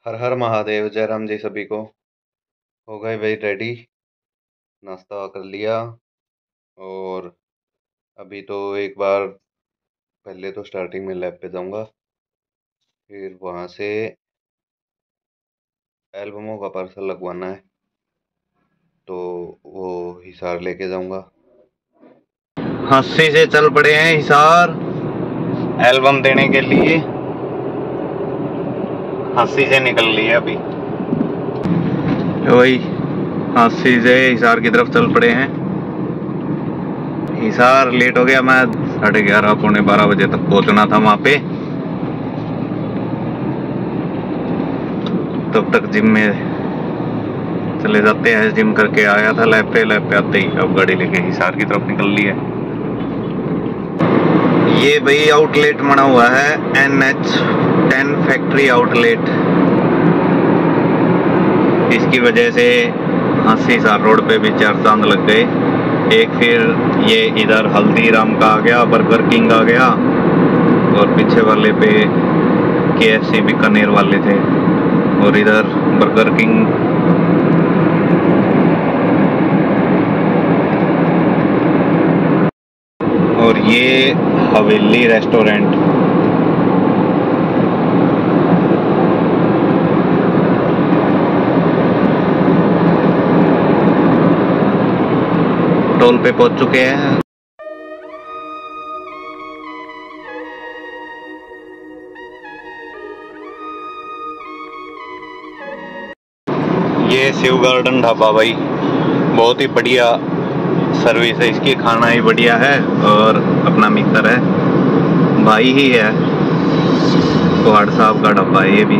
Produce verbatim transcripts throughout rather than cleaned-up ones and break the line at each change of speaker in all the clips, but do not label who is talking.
हर हर महादेव। जयराम जी सभी को। हो गए भाई रेडी, नाश्ता कर लिया। और अभी तो एक बार पहले तो स्टार्टिंग में लैब पे जाऊंगा, फिर वहाँ से एल्बमों का पार्सल लगवाना है, तो वो हिसार लेके जाऊंगा। हस्सी से चल पड़े हैं हिसार एल्बम देने के लिए। हस्सी से निकल लिए अभी वही हस्सी से हिसार की तरफ चल पड़े हैं। हिसार लेट हो गया, मैं साढ़े ग्यारह पौने बारह बजे तक पहुंचना था वहां पे। तब तक जिम में चले जाते हैं। जिम करके आया था लैब पे, लैब पे आते ही अब गाड़ी लेके हिसार की तरफ निकल ली है। ये भाई आउटलेट बना हुआ है, N H ten factory outlet. इसकी वजह से हंसी हिसार रोड पे भी चार चांद लग गए। एक फिर ये इधर हल्दीराम का आ गया, बर्गर किंग आ गया, और पीछे वाले पे के एफ सी बीकानेर वाले थे, और इधर बर्गर किंग। और ये हवेली रेस्टोरेंट। टोल पे पहुंच चुके हैं। ये शिव गार्डन ढाबा भाई, बहुत ही बढ़िया सर्विस है इसकी, खाना ही बढ़िया है, और अपना मित्र है, भाई ही है, कुहाड़ साहब का ढाबा है ये भी।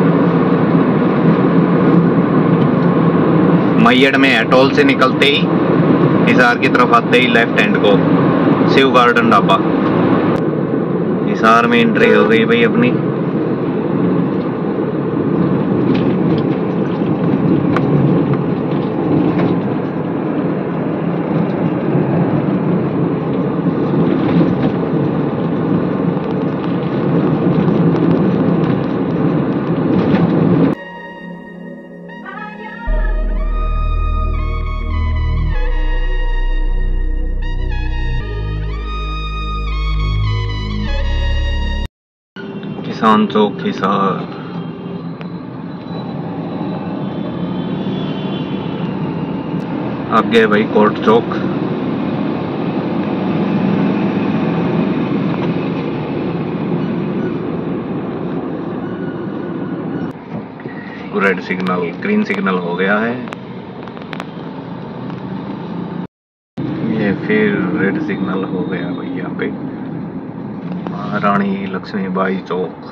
मैयड़ में है, टोल से निकलते ही हिसार की तरफ आते ही लेफ्ट हैंड को शिव गार्डन ढाबा। हिसार में एंट्री हो गई भाई अपनी। किसान चौक हिसार। आगे भाई कोर्ट चौक। रेड सिग्नल, ग्रीन सिग्नल हो गया है। ये फिर रेड सिग्नल हो गया भाई यहाँ पे। महारानी लक्ष्मीबाई चौक।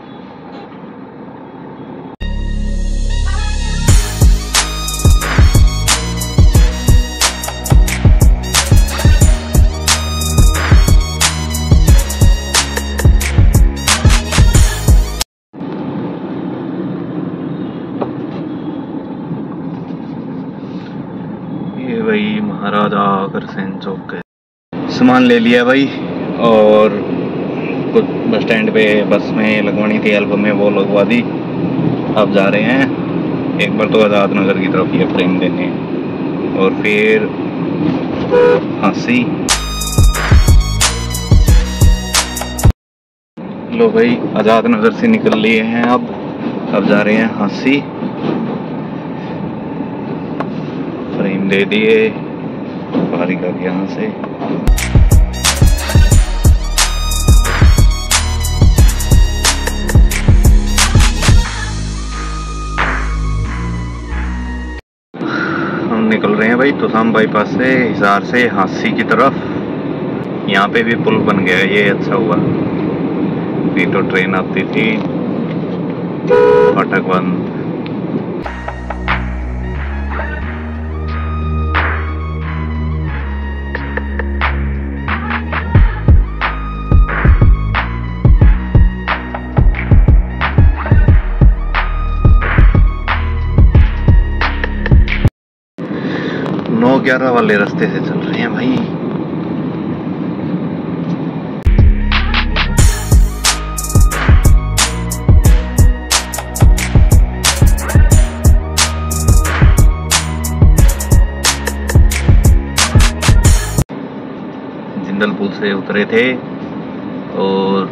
ये भाई महाराजा अग्रसेन चौक है। सामान ले लिया भाई, और कुछ बस स्टैंड पे बस में लगवानी थी एल्बम में, वो लगवा दी। अब जा रहे हैं एक बार तो आज़ाद नगर की तरफ ये फ्रेम देने, और फिर हंसी। लो भाई आज़ाद नगर से निकल लिए हैं अब अब जा रहे हैं हंसी। फ्रेम दे दिए भारी का यहाँ से। निकल रहे हैं भाई तोशाम बाईपास से, हिसार से हंसी की तरफ। यहाँ पे भी पुल बन गया, ये अच्छा हुआ। ये तो ट्रेन आती थी, फाटक बंद। नौ ग्यारह वाले रास्ते से चल रहे हैं भाई। मंडल पुल से उतरे थे और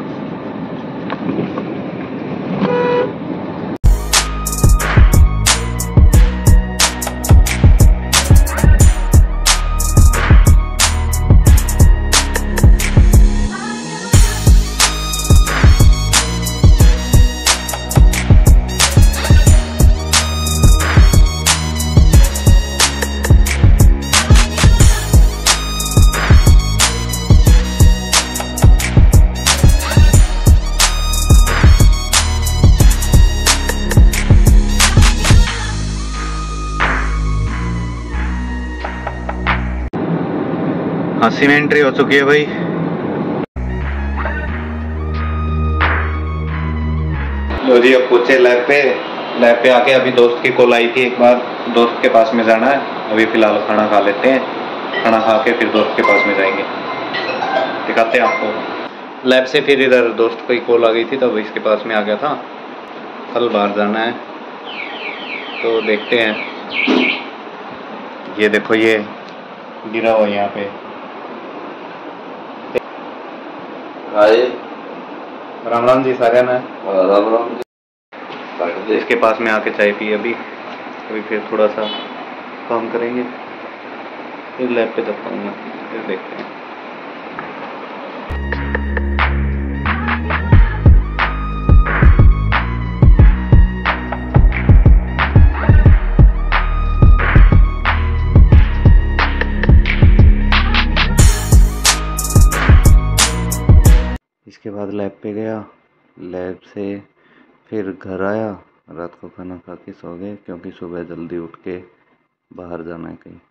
अस्सी में एंट्री हो चुकी है भाई। लो जी अब पूछे लैब पे लैब पे आके अभी दोस्त की कॉल आई थी, एक बार दोस्त के पास में जाना है। अभी फिलहाल खाना खा लेते हैं, खाना खा के फिर दोस्त के पास में जाएंगे, दिखाते हैं आपको। लैब से फिर इधर दोस्त की कॉल आ गई थी तब इसके पास में आ गया था। कल बाहर जाना है तो देखते हैं। ये देखो ये गिरा हुआ यहाँ पे। राम राम जी सारे ना।
राम राम जी।
इसके पास में आके चाय पी अभी अभी फिर थोड़ा सा काम करेंगे, फिर लैब पे जाता हूँ मैं, फिर देखते हैं। इसके बाद लैब पे गया, लैब से फिर घर आया, रात को खाना खा के सो गए क्योंकि सुबह जल्दी उठ के बाहर जाना है कहीं।